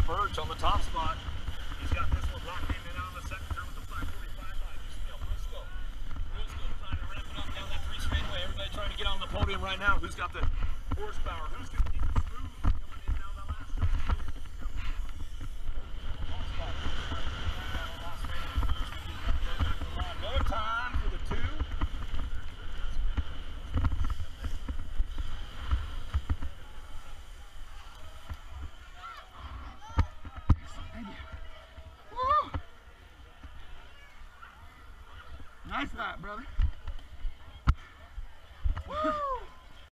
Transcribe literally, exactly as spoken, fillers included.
Birch on the top spot. He's got this one locked in and out of the second turn with the five forty-five line. Still, Briscoe. Briscoe trying to ramp it up down that three straightaway. Everybody trying to get on the podium right now. Who's got the horsepower? Who's going to keep it smooth coming in down the last stretch? No time for the two. Woo! Nice lap, brother. Woo!